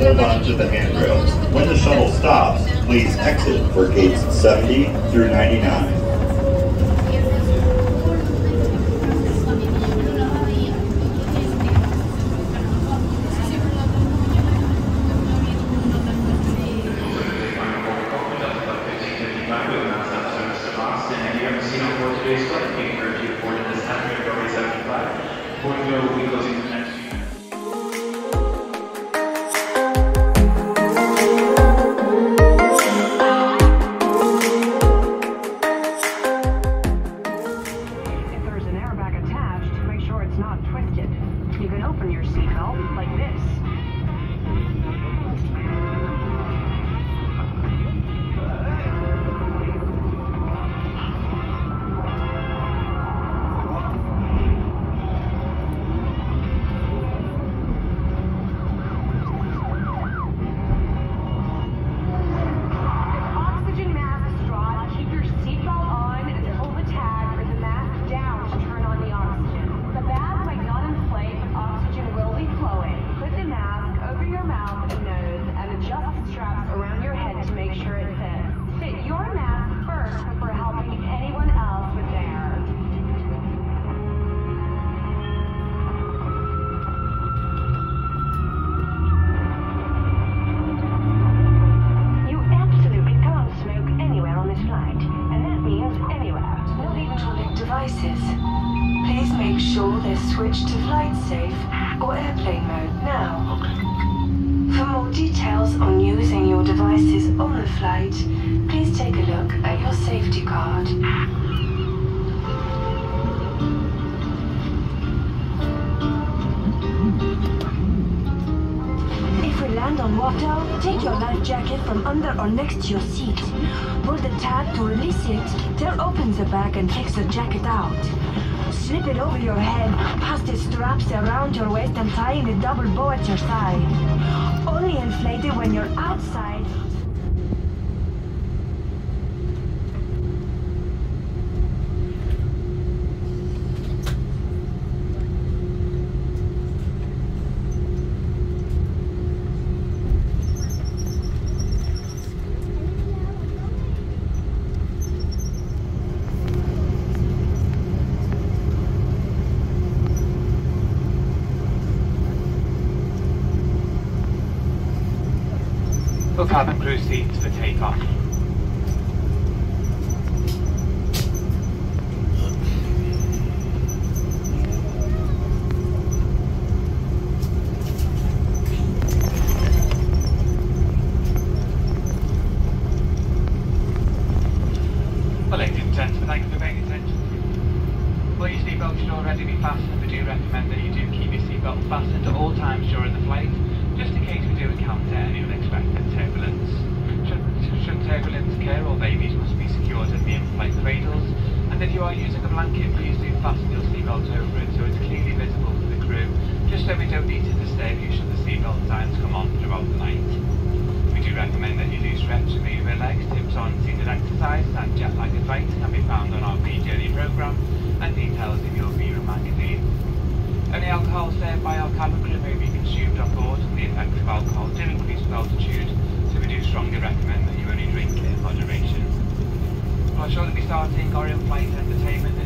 hold on to the handrails. When the shuttle stops, please exit for gates 70 through 99. Please make sure they're switched to flight safe or airplane mode now. For more details on using your devices on the flight, please take a look at your safety card. If we land on water, take your life jacket from under or next to your seat. Pull the tab to release it, then open the bag and take the jacket out. Slip it over your head, past the straps around your waist and tie in a double bow at your side. Only inflate it when you're outside. Full cabin crew seats for takeoff. Well, ladies and gentlemen, thank you for paying attention. Well, your seatbelt should already be fastened. We do recommend that you do keep your seatbelt fastened at all times during the flight, just in case we do encounter any unexpected turbulence. Should turbulence occur, all babies must be secured in the in-flight cradles, and if you are using a blanket, please do fasten your seatbelt over it so it's clearly visible to the crew, just so we don't need to disturb you should the seatbelt signs come on throughout the night. We do recommend that you do stretch and move your legs. Tips on seated exercise and jet lag advice can be found on our pre-journey programme and details in your Viewer magazine. Only alcohol served by our cabin crew may be consumed on board, and the effects of alcohol do increase with altitude, so we do strongly recommend that you only drink in moderation. We'll shortly be starting our in-flight entertainment